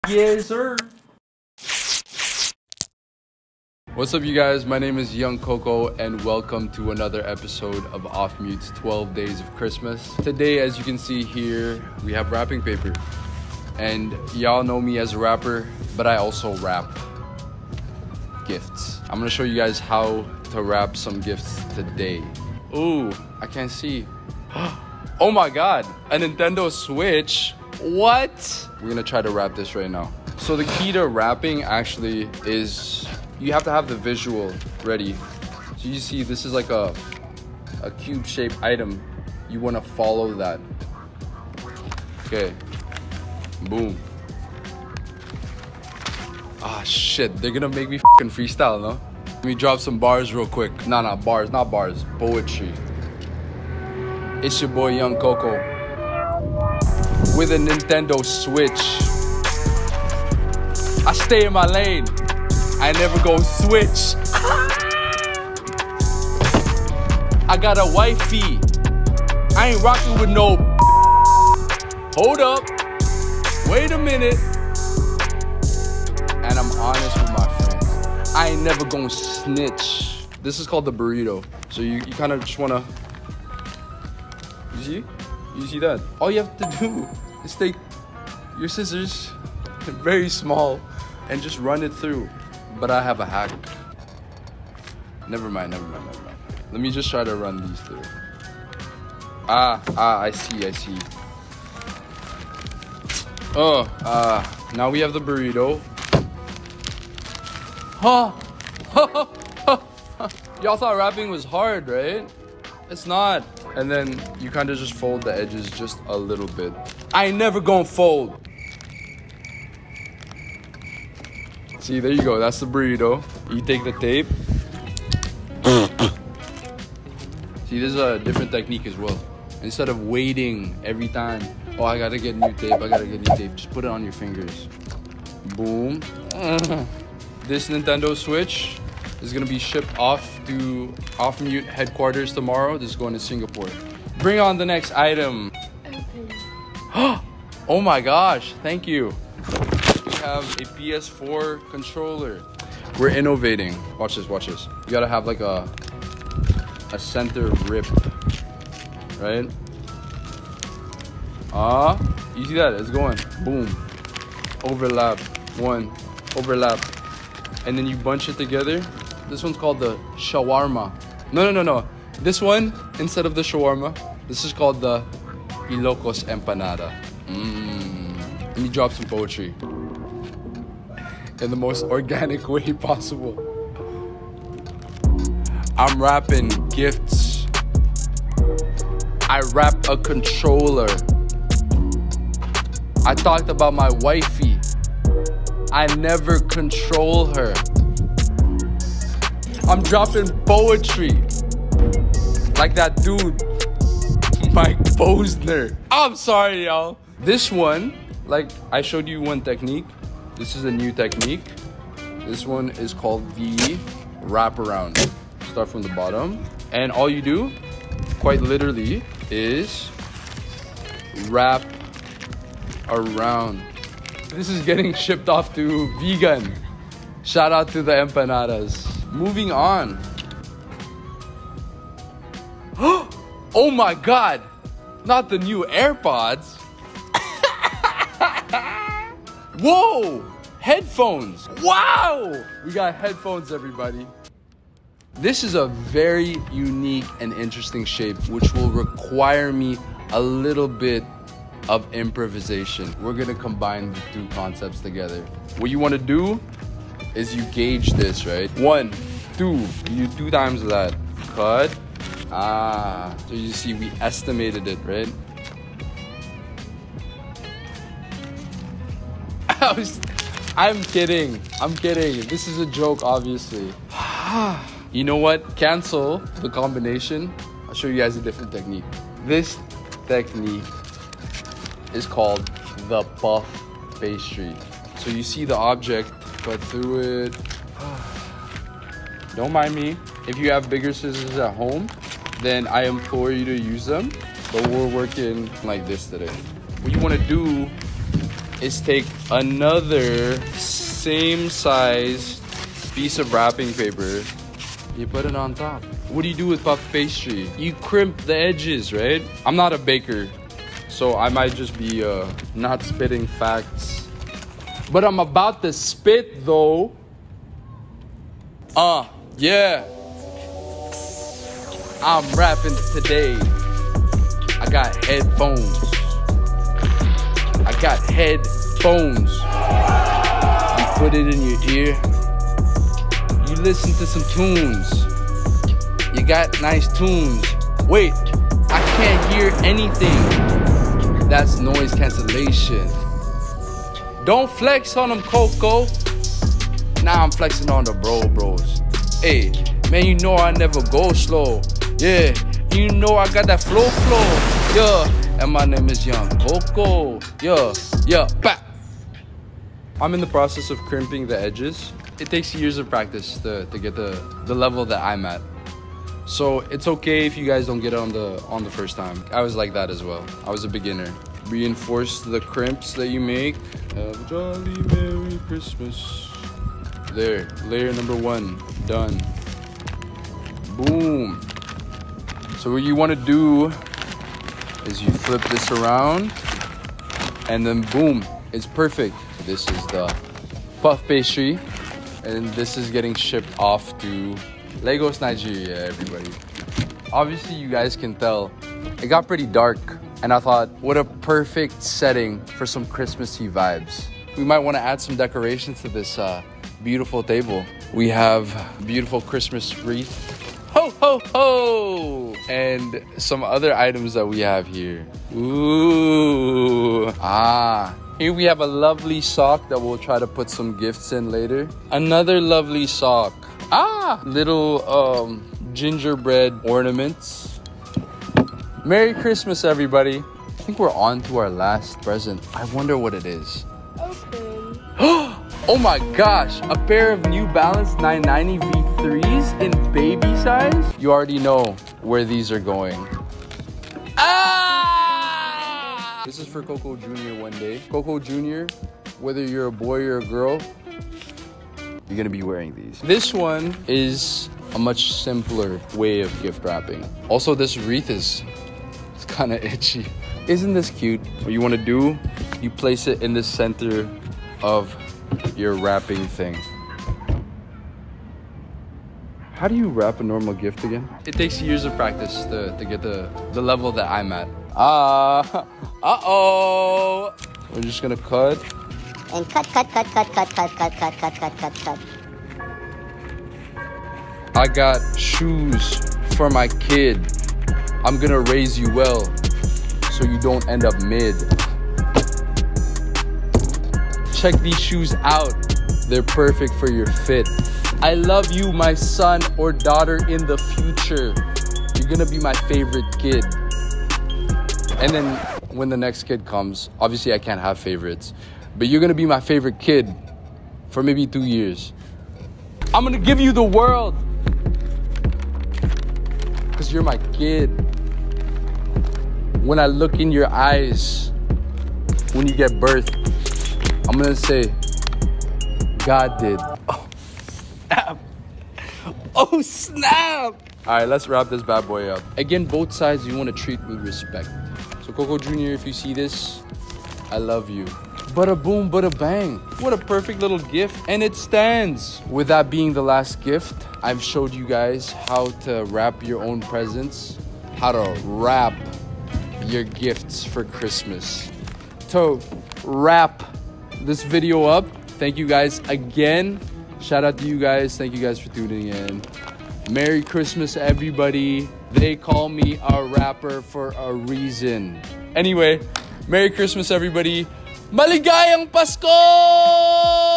Yes, sir. What's up, you guys? My name is Young Coco, and welcome to another episode of Off Mute's 12 Days of Christmas. Today, as you can see here, we have wrapping paper. And y'all know me as a rapper, but I also wrap gifts. I'm gonna show you guys how to wrap some gifts today. Ooh, I can't see. Oh my God, a Nintendo Switch. What? We're gonna try to wrap this right now. So the key to wrapping actually is you have to have the visual ready. So you see this is like a cube shaped item. You wanna follow that. Okay, boom. Ah shit, they're gonna make me fucking freestyle, no? Let me drop some bars real quick. Nah, bars, not bars, poetry. It's your boy Young Coco with a Nintendo Switch. I stay in my lane. I never go switch. I got a wifey. I ain't rocking with no. Hold up. Wait a minute. And I'm honest with my friends. I ain't never gonna snitch. This is called the burrito. So you kind of just wanna. You see? You see that? All you have to do is take your scissors, very small, and just run it through. But I have a hack. Never mind. Let me just try to run these through. I see. Now we have the burrito. Y'all thought wrapping was hard, right? It's not. And then you kind of just fold the edges just a little bit. I ain't never gonna fold. See, there you go. That's the burrito. You take the tape. See, this is a different technique as well. Instead of waiting every time, oh, I gotta get new tape, just put it on your fingers. Boom. This Nintendo Switch is gonna be shipped off to Off Mute headquarters tomorrow. This is going to Singapore. Bring on the next item. Oh my gosh, thank you. We have a PS4 controller. We're innovating. Watch this. You gotta have like a center rip, right? You see that? It's going boom, overlap, one, overlap, and then you bunch it together. This one's called the shawarma. No. This one, instead of the shawarma, this is called the Ilocos empanada. Let me drop some poetry in the most organic way possible. I'm wrapping gifts. I wrap a controller. I talked about my wifey. I never control her. I'm dropping poetry like that dude, Mike Posner. I'm sorry, y'all. This one, like I showed you one technique. This is a new technique. This one is called the wraparound. Start from the bottom, and all you do, quite literally, is wrap around. This is getting shipped off to vegan. Shout out to the empanadas. Moving on. Oh my God, not the new AirPods. Whoa, headphones. Wow, we got headphones, everybody. This is a very unique and interesting shape, which will require me a little bit of improvisation. We're gonna combine the two concepts together. What you wanna do is you gauge this, right? 1, 2, you do 2 times that. Cut. So you see we estimated it, right? I'm kidding. This is a joke, obviously. You know what? Cancel the combination. I'll show you guys a different technique. This technique is called the puff pastry. So you see the object, cut through it. Don't mind me. If you have bigger scissors at home, then I implore you to use them. But we're working like this today. What you want to do is take another same size piece of wrapping paper. You put it on top. What do you do with puff pastry? You crimp the edges, right? I'm not a baker, so I might just be not spitting facts. But I'm about to spit though. Yeah. I'm rapping today. I got headphones. I got headphones. You put it in your ear. You listen to some tunes. You got nice tunes. Wait, I can't hear anything. That's noise cancellation. Don't flex on them, Coco. Now I'm flexing on the bros. Hey, man, you know I never go slow. Yeah, you know I got that flow. Yeah, and my name is Young Coco. Yeah, bap. I'm in the process of crimping the edges. It takes years of practice to get the level that I'm at. So it's okay if you guys don't get it on the first time. I was like that as well. I was a beginner. Reinforce the crimps that you make. Have a jolly Merry Christmas. There, layer number 1, done. Boom. So what you want to do is you flip this around and then boom, it's perfect. This is the puff pastry and this is getting shipped off to Lagos, Nigeria, everybody. Obviously you guys can tell it got pretty dark and I thought what a perfect setting for some Christmassy vibes. We might want to add some decorations to this beautiful table. We have beautiful Christmas wreath. Ho, ho, ho! And some other items that we have here. Ooh. Here we have a lovely sock that we'll try to put some gifts in later. Another lovely sock. Little gingerbread ornaments. Merry Christmas, everybody. I think we're on to our last present. I wonder what it is. Open. Oh my gosh, a pair of New Balance 990 V3s in baby size? You already know where these are going. This is for Coco Jr. one day. Coco Jr., whether you're a boy or a girl, you're gonna be wearing these. This one is a much simpler way of gift wrapping. Also, this wreath is kind of itchy. Isn't this cute? What you wanna do, you place it in the center of your wrapping thing. How do you wrap a normal gift again? It takes years of practice to get the level that I'm at. Uh-oh. We're just gonna cut. And cut. I got shoes for my kid. I'm gonna raise you well so you don't end up mid. Check these shoes out. They're perfect for your fit. I love you, my son or daughter in the future. You're gonna be my favorite kid. And then when the next kid comes, obviously I can't have favorites, but you're gonna be my favorite kid for maybe 2 years. I'm gonna give you the world because you're my kid. When I look in your eyes, when you get birthed, I'm gonna say, God did. Oh, snap. Oh, snap. All right, let's wrap this bad boy up. Again, both sides you wanna treat with respect. So Coco Jr., if you see this, I love you. Bada boom, bada bang. What a perfect little gift. And it stands. With that being the last gift, I've showed you guys how to wrap your own presents, how to wrap your gifts for Christmas. To wrap this video up, thank you guys again. Shout out to you guys. Thank you guys for tuning in. Merry Christmas, everybody. They call me a rapper for a reason. Anyway, Merry Christmas, everybody. Maligayang Pasko!